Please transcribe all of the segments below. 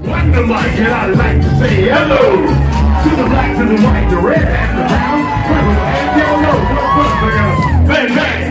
On the mic, and I'd like to say hello to the black, to the white, the red, and the brown. Purple, and yellow. Bang, bang.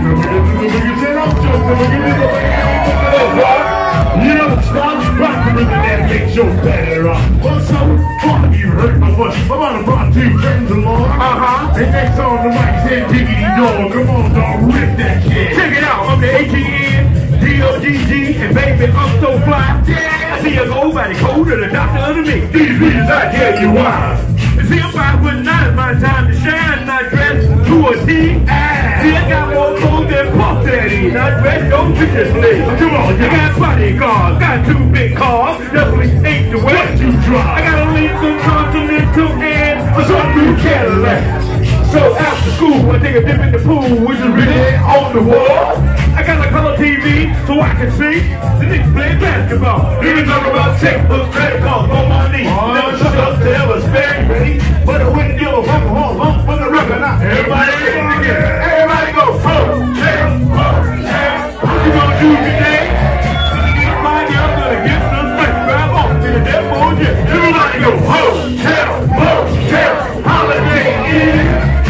You know the stuff, rock the rhythm that makes you better off. Well, so far you heard my voice. I'm on a brought two friends along. And next on the mic said diggity dog. Come on, dog, rip that kid. Check it out, I'm the ATN, D-O-G-G, and baby, I'm so fly. Yeah, I see a gold body colder than the doctor under me. These reasons I tell you why. See, I'm 5'9", my time to shine, not dressed to a T. See, I got more clothes than Puff Daddy, not dressed, don't you just leave. Come on, you got bodyguards, got 2 big cars, definitely ain't the way what you drive. I got a Lincoln Continental and a some new Cadillac. So after school, I take a dip in the pool, which is really on the wall. I got a color TV so I can see the niggas play basketball. You can talk about checkbooks, credit cards, on my knees. Never shut up to ever spare me. But I wouldn't give a fuck home for the record. Now everybody together. Everybody go, hotel. What you gonna do today? My girl gonna get some money. Grab on to the death for you. Everybody go, hotel, holiday inn.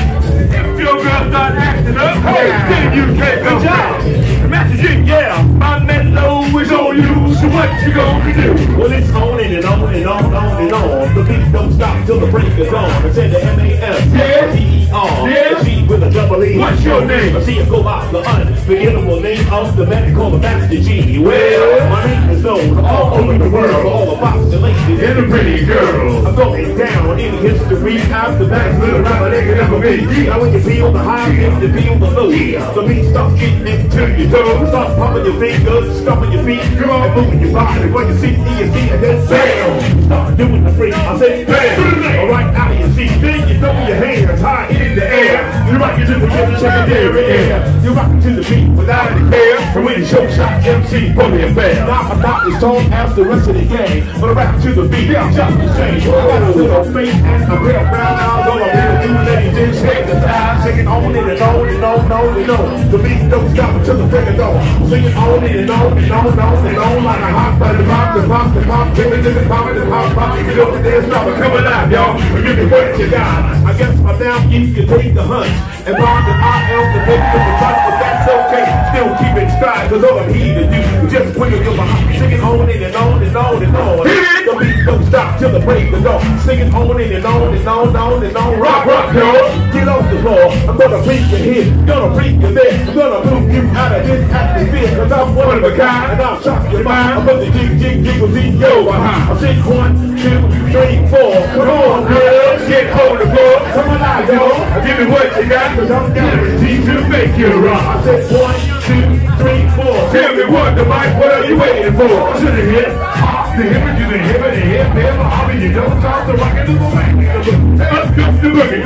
If your girl start acting up, then you can't go down. Messaging, yeah, my mellow is on you, so what you gonna do? Well, it's on and on and on and on. The beat don't stop till the break is on. I said the M-A-S-T-E-R. Yeah. G with a double E. What's your name? I see it go out the unforgettable name of the man called the Master G. Well, my name is known all over the world. All the box the ladies and the pretty girls. I'm going down in history. I'm the best little rapper they can ever be. Now when you feel the high, if you feel the low, the beat starts getting into your toes. Start pumping your fingers, stomping your feet, come on, and moving your body. When you see and then bam, start doing the freak. I say bam, alright, out of your seat. Then you throw your hands high in the air. You rock it to the secondary air. You rock it to the beat without any care. And when you show shot MC, bully and bear. Now I'm not as tall as the rest of the gang, but I rap to the beat, just the same. I got a little face and a real brown eyes. All I'm here to do, ladies, is shake the time, singing on and on and on and on. The beat don't stop until the break of dawn. Singing on and on and on and on like a hot butter, the pop, give it to the pop, if you don't dance, stop it, come alive, y'all, and give me what you got. I guess I'm down, you can take the hunch, and find that I am the nigga to the top, but that's okay, still keep it stride, cause all I'm here to do is just wiggle your behind, singing on and on and on and on. The beat don't stop till the break of dawn, singing on and on and on and on, rock, y'all, get off the floor, I'm gonna freak you here, gonna freak you there, I'm gonna move you out of this atmosphere, cause I'm one of a kind, and I'll shock your mind. I'm gonna jiggle, yo. I said 1, 2, 3, 4. Come on, girls, get on the floor. Come on out, yo. Give me what you got, cause I'm guaranteed to make you rock. I said 1, 2, 3, 4. Tell me what the mic, what are you waiting for? To the hip, hop, the hip, to the hip, and the hip, never hop, and you don't stop the rock and the back. Up, the boogie,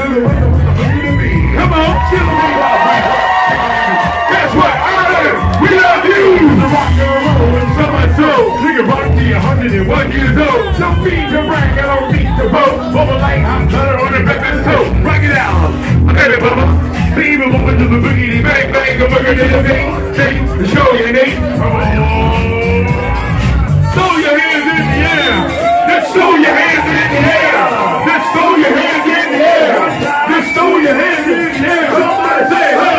come on, chill me out. That's right, we love you! The rock and roll and summer soul. Nigga rock to 101 years old. Don't need to brag, I don't need to boast. Over like hot butter on the breakfast toast. Rock it out, I got it, mama. Baby, woman to the boogie, bang, bang, a boogie to the beat. Say, the show you need. Throw your hands in the air. Let's throw your hands in the air. Let's throw your hands in the air. Let's throw your hands in the air. Somebody say, hey.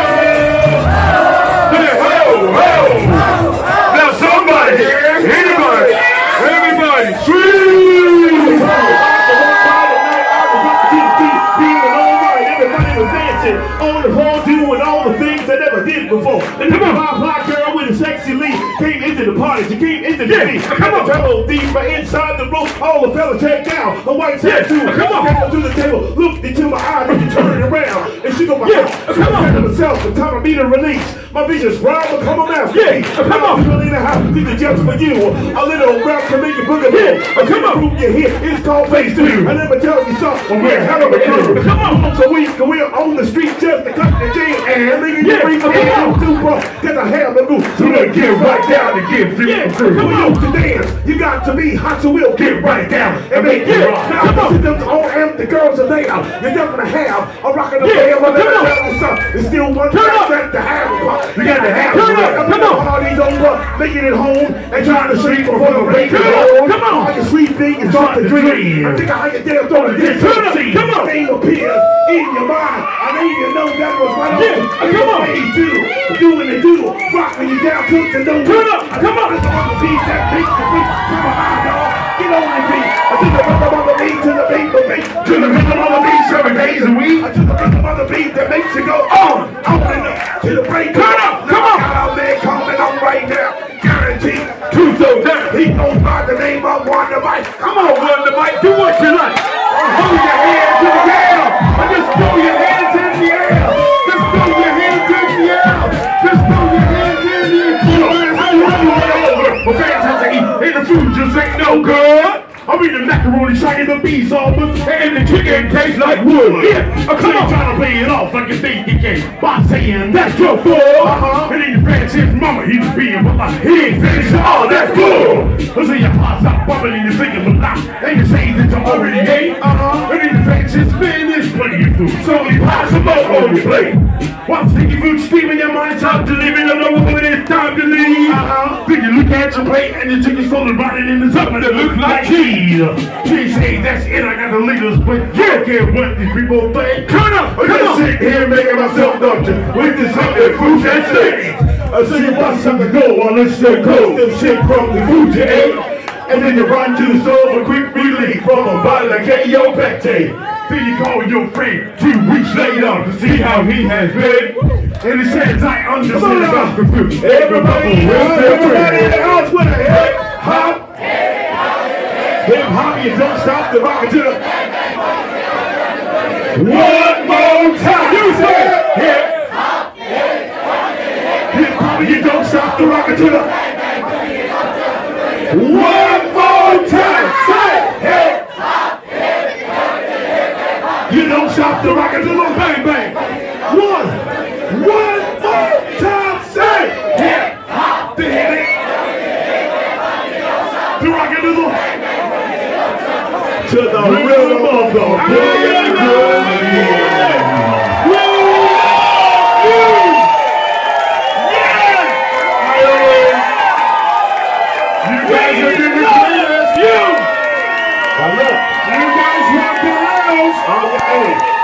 Now somebody, anybody, everybody, scream! Everybody was dancing on the floor, doing all the things I never did before. And come on, my black girl with a sexy lead came into the party. She came into the beat. Come on, trouble deeper inside the room. All the fellas check down. A white tattoo. Come on, came up to the table, looked into my eyes, and turned around, and she go my house. Come on, herself, the time of me to release. My vision's proud to come on out. Yeah, come on. People in the house, these are just for you. A little rap to make you boogaloo. Come on, group you here, it's called Phase 2. I never tell you something, we're a hell of a crew. Come on, so we're on the street just to cut the J and nigga, you bring the hell too far. Get the hell of a so we'll get right down and get through. Come on, to dance, you got to be hot, so we'll get right down and make it rock. Now, sit them all the girls are there. You're definitely have a rock in the band, but it's still one track to have a pop. You got to have it. Come on. All these over, making it home and trying to sleep before the break is on. Come on. All you sleeping start to dream. I think I had to throw the disc. Come on. Name appears in your mind. I mean, you know that was right on. Come on. Doing the do. Rocking you down, cook the no. Turn up. Come on. There's a beat that makes the beat. Come on, y'all. Get on the beat. I took the rhythm on the beat to the beat, the beat. To the rhythm on the beat 7 days a week. I took the rhythm on the beat that makes you go on and up to the break. Turn up. Come on. Got out there coming on right now. Guaranteed. Truth so down. He goes by the name of Wonder Mike. Come on, Wonder Mike. Do what you like. Throw your hands in the air. Just throw your hands in the air. Just throw your hands in the air. Just throw your hands in the air. My fans have to eat, and the food just ain't no good. I mean the macaroni shiny, the beans almost, and the chicken tastes like wood. Yeah, come on, trying to play it off like you think you can by saying that's your fault. And then your friends his mama, he was being polite. He ain't finished, oh, that's cool. So your heart's up bubbling and you're thinking a lot. And you say that you already ate. And then your friends his man is plenty of food. So he piles some more on your plate. While sticky food steaming, your mind's up to leaving alone when it's time to leave. Then you look at your plate and your chicken's slowly rotting in the something that looks like cheese. She say that's it, I got the leaders, but you don't care what these people think. Turn up! I'm just sitting here making myself doctor with this something food that stinks. I see you bust something go on this shit cold. Them shit from the food you ate. And then you run to the store for quick relief from a bottle of KO Pectate. Then you call your friend 2 weeks later to see how he has been. And he says, I understand about the food. Everybody in the house with a hip hop. Hip hop, you don't stop the rocket to the. One more time. You say hip hop. Hip hop, you don't stop the rocket to the. One more time. Say hip hop. You don't stop the rocket to the bang bang. One more time. Say hip hop. The hip. The rocket to the. To the rhythm of the brilliant girl. You guys are doing the greatest. You guys rock the house.